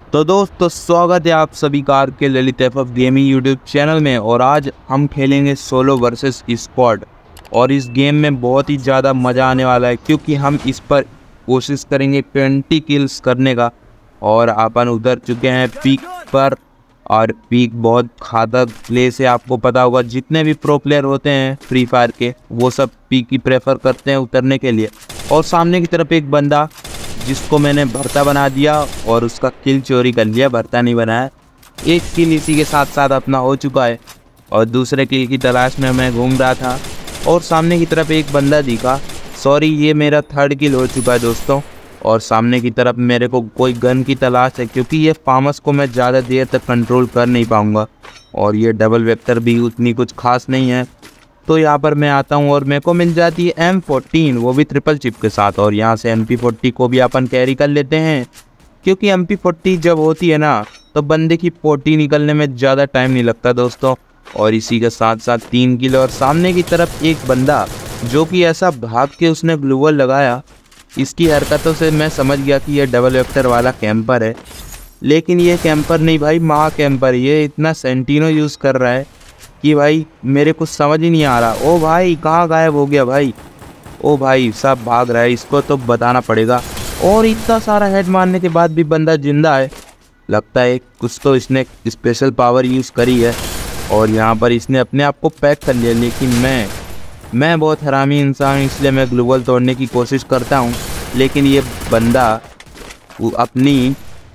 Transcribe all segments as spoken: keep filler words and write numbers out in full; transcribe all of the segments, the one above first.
तो दोस्तों स्वागत है आप सभी कार के Lalit FF gaming YouTube channel में। और आज हम खेलेंगे सोलो वर्सेस स्क्वाड। और इस गेम में बहुत ही ज़्यादा मज़ा आने वाला है क्योंकि हम इस पर कोशिश करेंगे ट्वेंटी किल्स करने का। और अपन उतर चुके हैं पीक पर, और पीक बहुत घातक प्लेस है। आपको पता होगा जितने भी प्रो प्लेयर होते हैं फ्री फायर के वो सब पीक ही प्रेफर करते हैं उतरने के लिए। और सामने की तरफ एक बंदा जिसको मैंने भरता बना दिया और उसका किल चोरी कर लिया, भरता नहीं बनाया। एक किल इसी के साथ साथ अपना हो चुका है और दूसरे किल की तलाश में मैं घूम रहा था और सामने की तरफ एक बंदा दिखा। सॉरी, ये मेरा थर्ड किल हो चुका है दोस्तों। और सामने की तरफ मेरे को कोई गन की तलाश है क्योंकि ये फार्मस को मैं ज़्यादा देर तक कंट्रोल कर नहीं पाऊँगा और ये डबल वेक्टर भी उतनी कुछ खास नहीं है। तो यहाँ पर मैं आता हूँ और मेरे को मिल जाती है एम फोर्टीन, वो भी ट्रिपल चिप के साथ। और यहाँ से एम पी फोर्टी को भी अपन कैरी कर लेते हैं क्योंकि एम पी फोर्टी जब होती है ना तो बंदे की पोटी निकलने में ज़्यादा टाइम नहीं लगता दोस्तों। और इसी के साथ साथ तीन किलो। और सामने की तरफ एक बंदा जो कि ऐसा भाग के उसने ग्लूवल लगाया, इसकी हरकतों से मैं समझ गया कि ये डबल वेक्टर वाला कैंपर है। लेकिन ये कैंपर नहीं भाई, महा कैंपर। ये इतना सेंटिनो यूज़ कर रहा है कि भाई मेरे कुछ समझ ही नहीं आ रहा। ओ भाई कहाँ गायब हो गया भाई? ओ भाई सब भाग रहा है, इसको तो बताना पड़ेगा। और इतना सारा हेड मारने के बाद भी बंदा जिंदा है। लगता है कुछ तो इसने स्पेशल पावर यूज़ करी है और यहाँ पर इसने अपने आप को पैक कर लिया। लेकिन मैं मैं बहुत हरामी इंसान हूँ, इसलिए मैं ग्लूवल तोड़ने की कोशिश करता हूँ। लेकिन ये बंदा वो अपनी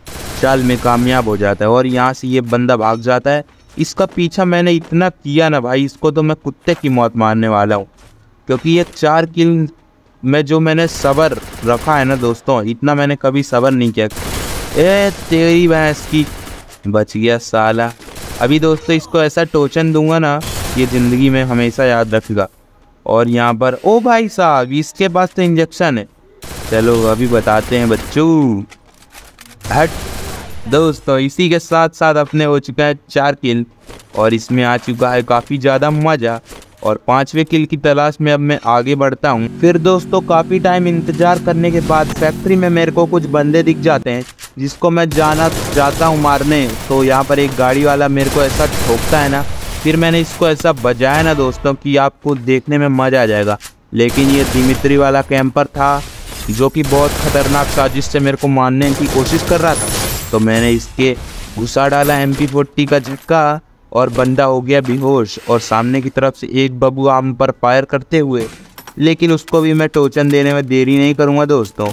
चाल में कामयाब हो जाता है और यहाँ से ये बंदा भाग जाता है। इसका पीछा मैंने इतना किया ना भाई, इसको तो मैं कुत्ते की मौत मारने वाला हूँ क्योंकि ये चार किल में जो मैंने सब्र रखा है ना दोस्तों, इतना मैंने कभी सब्र नहीं किया। ए तेरी भैंस की, बच गया साला। अभी दोस्तों इसको ऐसा टोचन दूंगा ना ये ज़िंदगी में हमेशा याद रखेगा। और यहाँ पर ओ भाई साहब इसके पास तो इंजेक्शन है, चलो अभी बताते हैं बच्चों। हट दोस्तों, इसी के साथ साथ अपने हो चुका है चार किल और इसमें आ चुका है काफ़ी ज़्यादा मज़ा। और पांचवें किल की तलाश में अब मैं आगे बढ़ता हूँ। फिर दोस्तों काफ़ी टाइम इंतज़ार करने के बाद फैक्ट्री में मेरे को कुछ बंदे दिख जाते हैं जिसको मैं जाना चाहता हूँ मारने। तो यहाँ पर एक गाड़ी वाला मेरे को ऐसा ठोकता है ना, फिर मैंने इसको ऐसा बजाया ना दोस्तों कि आपको देखने में मज़ा आ जाएगा। लेकिन ये दिमित्री वाला कैंपर था जो कि बहुत ख़तरनाक साजिश से मेरे को मारने की कोशिश कर रहा था। तो मैंने इसके घुसा डाला एम पी फोर्टी का झटका और बंदा हो गया बेहोश। और सामने की तरफ से एक बबू आम पर फायर करते हुए, लेकिन उसको भी मैं टोचन देने में देरी नहीं करूँगा दोस्तों।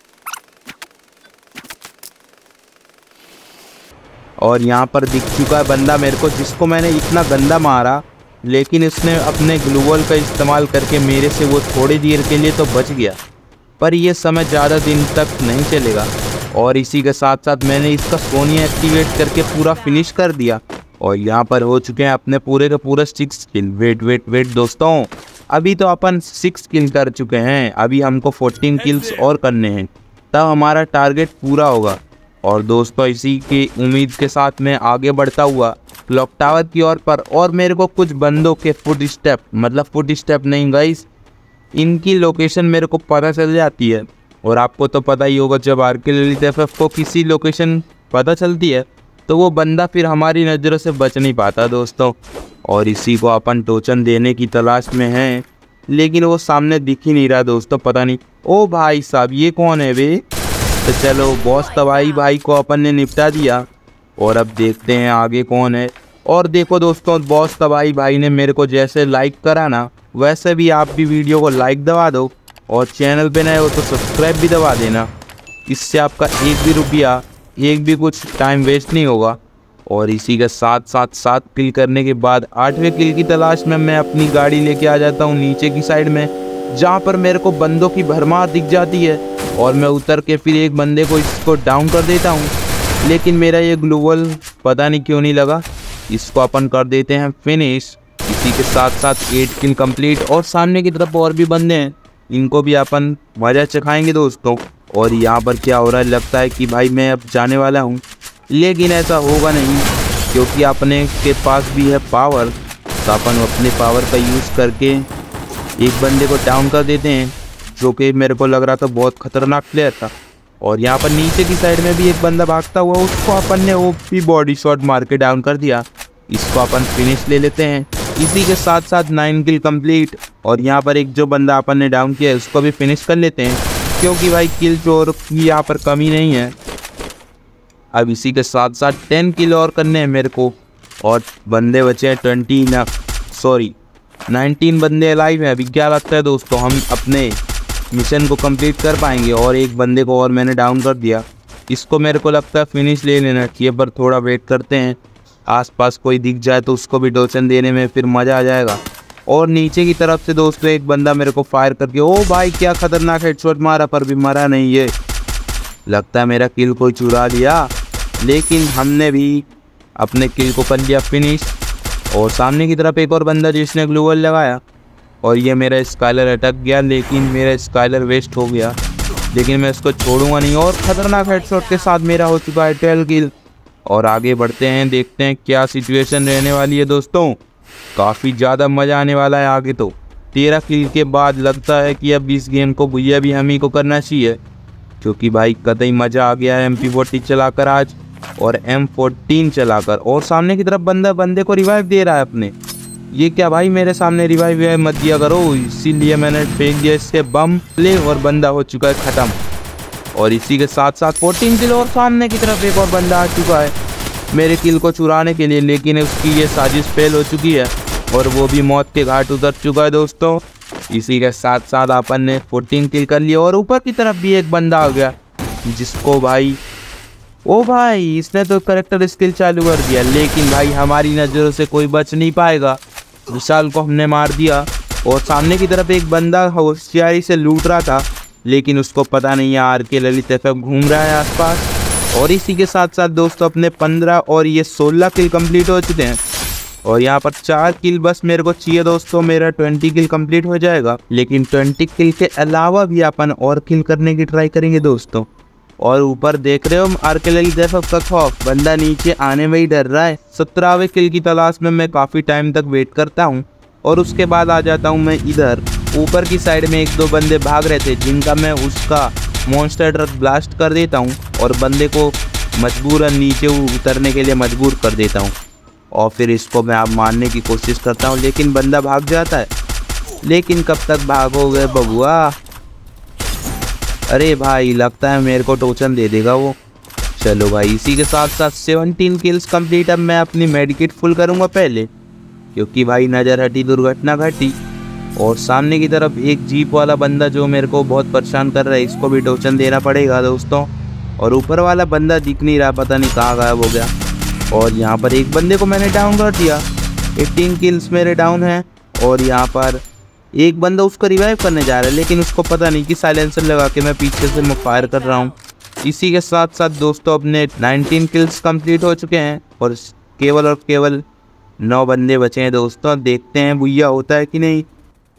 और यहाँ पर दिख चुका है बंदा मेरे को जिसको मैंने इतना गंदा मारा, लेकिन इसने अपने ग्लूवल का इस्तेमाल करके मेरे से वो थोड़ी देर के लिए तो बच गया, पर ये समय ज़्यादा दिन तक नहीं चलेगा। और इसी के साथ साथ मैंने इसका सोनिया एक्टिवेट करके पूरा फिनिश कर दिया। और यहाँ पर हो चुके हैं अपने पूरे के पूरे six kill. Wait wait wait दोस्तों, अभी तो अपन सिक्स किल कर चुके हैं, अभी हमको फोर्टीन किल्स और करने हैं तब हमारा टारगेट पूरा होगा। और दोस्तों इसी की उम्मीद के साथ मैं आगे बढ़ता हुआ क्लॉक टावर की ओर पर। और मेरे को कुछ बंदों के फुट स्टेप, मतलब फुट स्टेप नहीं गाइस, इनकी लोकेशन मेरे को पता चल जाती है। और आपको तो पता ही होगा जब आर के ललित एफएफ को किसी लोकेशन पता चलती है तो वो बंदा फिर हमारी नज़रों से बच नहीं पाता दोस्तों। और इसी को अपन टोचन देने की तलाश में हैं, लेकिन वो सामने दिख ही नहीं रहा दोस्तों, पता नहीं। ओ भाई साहब ये कौन है बे? तो चलो बॉस तबाही भाई को अपन ने निपटा दिया और अब देखते हैं आगे कौन है। और देखो दोस्तों, बॉस तबाही भाई ने मेरे को जैसे लाइक करा ना, वैसे भी आप भी वीडियो को लाइक दबा दो और चैनल पे नए हो तो सब्सक्राइब भी दबा देना। इससे आपका एक भी रुपया, एक भी कुछ टाइम वेस्ट नहीं होगा। और इसी के साथ साथ सात किल करने के बाद आठवें किल की तलाश में मैं अपनी गाड़ी लेके आ जाता हूँ नीचे की साइड में, जहाँ पर मेरे को बंदों की भरमार दिख जाती है। और मैं उतर के फिर एक बंदे को इसको डाउन कर देता हूँ, लेकिन मेरा ये ग्लूवल पता नहीं क्यों नहीं लगा। इसको अपन कर देते हैं फिनिश। इसी के साथ साथ एट किल कंप्लीट। और सामने की तरफ और भी बंदे हैं, इनको भी अपन मज़ा चखाएंगे दोस्तों। और यहाँ पर क्या हो रहा है, लगता है कि भाई मैं अब जाने वाला हूँ, लेकिन ऐसा होगा नहीं क्योंकि अपने के पास भी है पावर। तो अपन अपने पावर का यूज़ करके एक बंदे को डाउन कर देते हैं जो कि मेरे को लग रहा था बहुत ख़तरनाक प्लेयर था। और यहाँ पर नीचे की साइड में भी एक बंदा भागता हुआ, उसको अपन ने ओपी बॉडी शॉट मार के डाउन कर दिया। इसको अपन फिनिश ले लेते हैं। इसी के साथ साथ नाइन किल कंप्लीट। और यहाँ पर एक जो बंदा अपन ने डाउन किया है उसको भी फिनिश कर लेते हैं, क्योंकि भाई किल चोर की यहाँ पर कमी नहीं है। अब इसी के साथ साथ टेन किल और करने हैं मेरे को, और बंदे बचे हैं ट्वेंटी ना सॉरी नाइनटीन बंदे अलाइव हैं। अभी क्या लगता है दोस्तों, हम अपने मिशन को कंप्लीट कर पाएंगे? और एक बंदे को और मैंने डाउन कर दिया। इसको मेरे को लगता है फिनिश ले लेना चाहिए, पर थोड़ा वेट करते हैं, आसपास कोई दिख जाए तो उसको भी डोसन देने में फिर मज़ा आ जाएगा। और नीचे की तरफ से दोस्तों एक बंदा मेरे को फायर करके, ओ भाई क्या खतरनाक हेडशॉट मारा, पर भी मरा नहीं। ये लगता है मेरा किल कोई चुरा लिया, लेकिन हमने भी अपने किल को कर लिया फिनिश। और सामने की तरफ एक और बंदा जिसने ग्लू वॉल लगाया, और ये मेरा स्काइलर अटक गया, लेकिन मेरा स्काइलर वेस्ट हो गया। लेकिन मैं इसको छोड़ूंगा नहीं, और ख़तरनाक हेडशॉट के साथ मेरा हो चुका है ट्वेल्व किल। और आगे बढ़ते हैं, देखते हैं क्या सिचुएशन रहने वाली है दोस्तों। काफ़ी ज़्यादा मज़ा आने वाला है आगे तो। तेरह किल के बाद लगता है कि अब इस गेम को भैया भी हम ही को करना चाहिए, क्योंकि भाई कतई मज़ा आ गया है एम पी फोर्टी चलाकर आज, और एम फोर्टीन चलाकर। और सामने की तरफ बंदा बंदे को रिवाइव दे रहा है अपने। ये क्या भाई, मेरे सामने रिवाइव मत दिया करो, इसीलिए मैंने फेंक दिया इससे बम प्ले, और बंदा हो चुका है ख़त्म। और इसी के साथ साथ फोर्टीन किल, और सामने की तरफ एक और बंदा आ चुका है मेरे किल को चुराने के लिए, लेकिन उसकी ये साजिश फेल हो चुकी है, और वो भी मौत के घाट उतर चुका है दोस्तों। इसी के साथ साथ अपन ने फोर्टीन किल कर लिया। और ऊपर की तरफ भी एक बंदा आ गया, जिसको भाई ओ भाई इसने तो करेक्टर स्किल चालू कर दिया, लेकिन भाई हमारी नज़रों से कोई बच नहीं पाएगा। विशाल को हमने मार दिया। और सामने की तरफ एक बंदा होशियारी से लूट रहा था, लेकिन उसको पता नहीं है आर के ललित एफ घूम रहा है आसपास। और इसी के साथ साथ दोस्तों अपने पंद्रह और ये सोलह किल कंप्लीट हो चुके हैं, और यहाँ पर चार किल बस मेरे को चाहिए दोस्तों, मेरा ट्वेंटी किल कंप्लीट हो जाएगा। लेकिन ट्वेंटी किल के अलावा भी अपन और किल करने की ट्राई करेंगे दोस्तों। और ऊपर देख रहे हो आर के ललित एफ का खौफ, बंदा नीचे आने में ही डर रहा है। सत्रहवें किल की तलाश में मैं काफ़ी टाइम तक वेट करता हूँ, और उसके बाद आ जाता हूँ मैं इधर। ऊपर की साइड में एक दो बंदे भाग रहे थे, जिनका मैं उसका मॉन्स्टर ट्रक ब्लास्ट कर देता हूँ, और बंदे को मजबूरन नीचे उतरने के लिए मजबूर कर देता हूँ। और फिर इसको मैं आप मारने की कोशिश करता हूँ, लेकिन बंदा भाग जाता है। लेकिन कब तक भागोगे बबुआ? अरे भाई लगता है मेरे को टोचन दे देगा वो। चलो भाई, इसी के साथ साथ सेवनटीन किल्स कंप्लीट। अब मैं अपनी मेडिकेट फुल करूँगा पहले, क्योंकि भाई नज़र हटी दुर्घटना घटी। और सामने की तरफ एक जीप वाला बंदा जो मेरे को बहुत परेशान कर रहा है, इसको भी टोचन देना पड़ेगा दोस्तों। और ऊपर वाला बंदा दिख नहीं रहा, पता नहीं कहाँ गायब हो गया। और यहाँ पर एक बंदे को मैंने डाउन कर दिया, अठारह किल्स मेरे डाउन हैं। और यहाँ पर एक बंदा उसको रिवाइव करने जा रहा है, लेकिन उसको पता नहीं कि साइलेंसर लगा के मैं पीछे से मैं फायर कर रहा हूँ। इसी के साथ साथ दोस्तों अपने नाइनटीन किल्स कंप्लीट हो चुके हैं, और केवल और केवल नौ बंदे बचे हैं दोस्तों। देखते हैं बुइया होता है कि नहीं।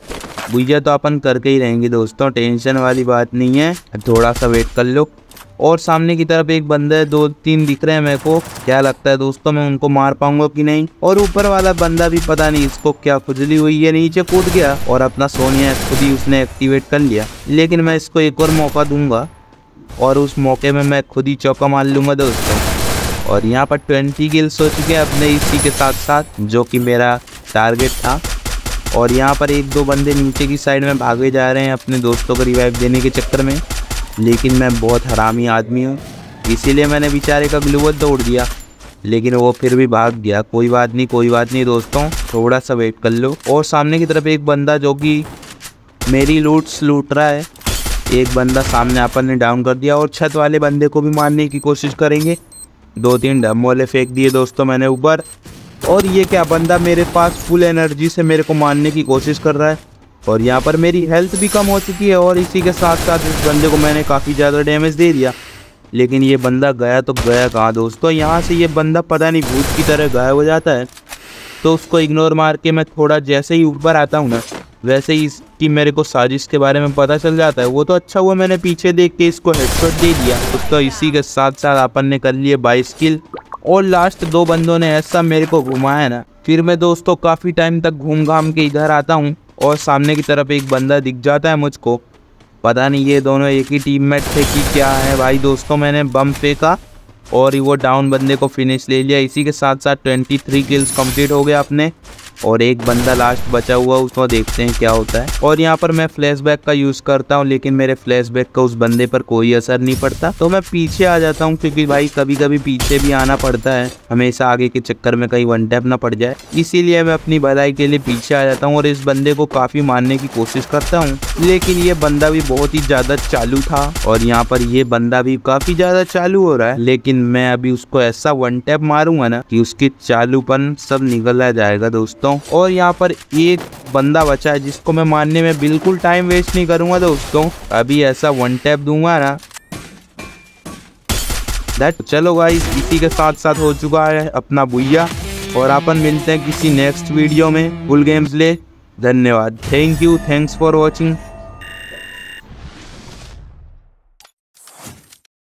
बुइया तो अपन करके ही रहेंगे दोस्तों, टेंशन वाली बात नहीं है, थोड़ा सा वेट कर लो। और सामने की तरफ एक बंदा है, दो तीन दिख रहे हैं मेरे को। क्या लगता है दोस्तों मैं उनको मार पाऊंगा कि नहीं? और ऊपर वाला बंदा भी पता नहीं इसको क्या खुजली हुई है, नीचे कूद गया, और अपना सोनिया खुद ही उसने एक्टिवेट कर लिया। लेकिन मैं इसको एक और मौका दूंगा, और उस मौके में मैं खुद ही चौका मार लूँगा दोस्तों। और यहाँ पर ट्वेंटी किल्स हो चुके हैं अपने इसी के साथ साथ, जो कि मेरा टारगेट था। और यहाँ पर एक दो बंदे नीचे की साइड में भागे जा रहे हैं अपने दोस्तों को रिवाइव देने के चक्कर में, लेकिन मैं बहुत हरामी आदमी हूँ, इसीलिए मैंने बेचारे का ग्लू वॉल तोड़ दिया, लेकिन वो फिर भी भाग गया। कोई बात नहीं कोई बात नहीं दोस्तों, थोड़ा सा वेट कर लो। और सामने की तरफ एक बंदा जो कि मेरी लूट्स लूट रहा है, एक बंदा सामने अपन ने डाउन कर दिया। और छत वाले बंदे को भी मारने की कोशिश करेंगे। दो तीन डम वाले फेंक दिए दोस्तों मैंने ऊपर। और ये क्या बंदा मेरे पास फुल एनर्जी से मेरे को मारने की कोशिश कर रहा है, और यहाँ पर मेरी हेल्थ भी कम हो चुकी है। और इसी के साथ साथ इस बंदे को मैंने काफ़ी ज़्यादा डैमेज दे दिया, लेकिन ये बंदा गया तो गया कहाँ दोस्तों। यहाँ से ये बंदा पता नहीं भूत की तरह गायब हो जाता है, तो उसको इग्नोर मार के मैं थोड़ा जैसे ही ऊपर आता हूँ ना, वैसे ही इसकी मेरे को साजिश के बारे में पता चल जाता है। वो तो अच्छा हुआ मैंने पीछे देख के इसको हेडशॉट दे दिया। तो इसी के साथ साथ अपन ने कर लिए बाईस किल। और लास्ट दो बंदों ने ऐसा मेरे को घुमाया ना, फिर मैं दोस्तों काफ़ी टाइम तक घूम घाम के इधर आता हूँ, और सामने की तरफ एक बंदा दिख जाता है मुझको, पता नहीं ये दोनों एक ही टीममेट थे कि क्या है भाई। दोस्तों मैंने बम फेंका और वो डाउन बंदे को फिनिश ले लिया। इसी के साथ साथ तेईस किल्स कंप्लीट हो गया अपने, और एक बंदा लास्ट बचा हुआ, उसको देखते हैं क्या होता है। और यहाँ पर मैं फ्लैशबैक का यूज़ करता हूँ, लेकिन मेरे फ्लैशबैक का उस बंदे पर कोई असर नहीं पड़ता, तो मैं पीछे आ जाता हूँ, क्योंकि भाई कभी कभी पीछे भी आना पड़ता है, हमेशा आगे के चक्कर में कहीं वन टैप ना पड़ जाए। इसीलिए मैं अपनी भलाई के लिए पीछे आ जाता हूँ और इस बंदे को काफ़ी मारने की कोशिश करता हूँ, लेकिन ये बंदा भी बहुत ही ज़्यादा चालू था। और यहाँ पर ये बंदा भी काफ़ी ज़्यादा चालू हो रहा है, लेकिन मैं अभी उसको ऐसा वन टैप मारूंगा ना कि उसकी चालूपन सब निकल जाएगा दोस्तों। और यहाँ पर एक बंदा बचा है जिसको मैं मारने में बिल्कुल टाइम वेस्ट नहीं करूंगा दोस्तों। अभी ऐसा वन टैप दूंगा ना दैट। चलो गाइस, इसी के साथ साथ हो चुका है अपना बुइया, और अपन मिलते हैं किसी नेक्स्ट वीडियो में फुल गेम्स ले। धन्यवाद, thank you, thanks for watching.